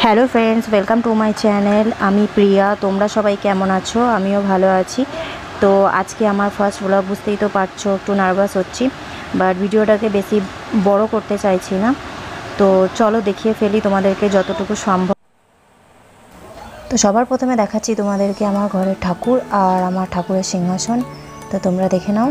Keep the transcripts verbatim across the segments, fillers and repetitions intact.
Hello friends, welcome to my channel. আমি প্রিয়া। তোমরা সবাই কেমন আছো? আমিও ভালো আছি। তো আজকে আমার ফার্স্ট ব্লগ, বুঝতেই তো পারছো, একটু নার্ভাস হচ্ছি, বাট ভিডিওটাকে বেশি বড় করতে চাইছি না। তো চলো দেখিয়ে ফেলি তোমাদেরকে যতটুকু সম্ভব। তো সবার প্রথমে দেখাচ্ছি তোমাদেরকে আমার ঘরের ঠাকুর আর আমার ঠাকুরের সিংহাসন। তো তোমরা দেখে নাও।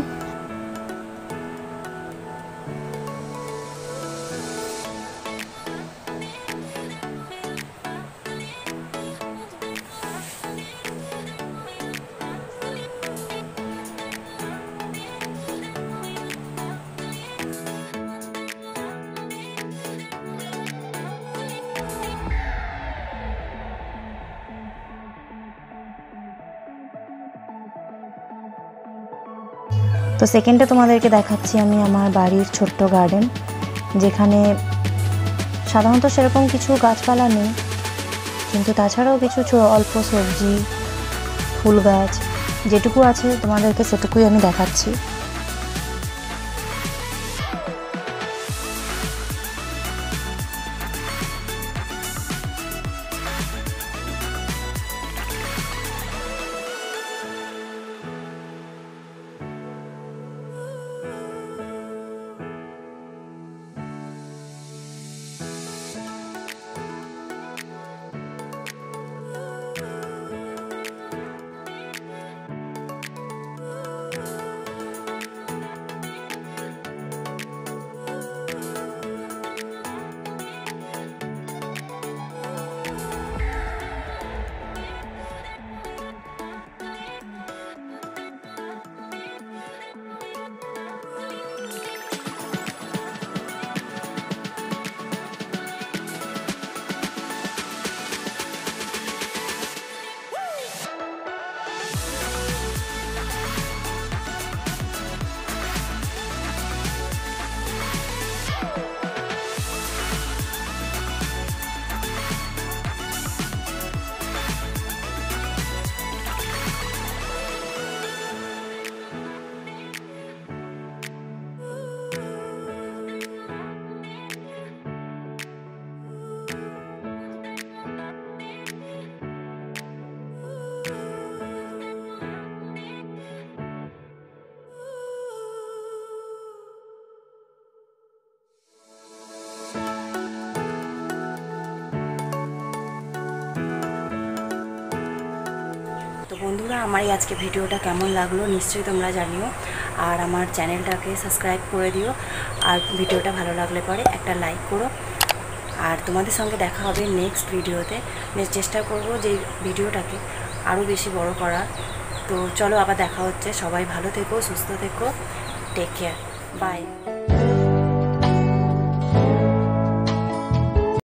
তো সেকেন্ডে তোমাদেরকে দেখাচ্ছি আমি আমার বাড়ির ছোট্ট গার্ডেন, যেখানে সাধারণত সেরকম কিছু গাছপালা নেই, কিন্তু তাছাড়াও কিছু অল্প সবজি, ফুল গাছ যেটুকু আছে তোমাদেরকে সেটুকুই আমি দেখাচ্ছি। তো বন্ধুরা, আমার এই আজকে ভিডিওটা কেমন লাগলো নিশ্চয়ই তোমরা জানিও, আর আমার চ্যানেলটাকে সাবস্ক্রাইব করে দিও, আর ভিডিওটা ভালো লাগলে পরে একটা লাইক করো। আর তোমাদের সঙ্গে দেখা হবে নেক্সট ভিডিওতে। চেষ্টা করব যে ভিডিওটাকে আরও বেশি বড় করার। তো চলো, আবার দেখা হচ্ছে। সবাই ভালো থেকো, সুস্থ থেকো, টেক কেয়ার, বাই।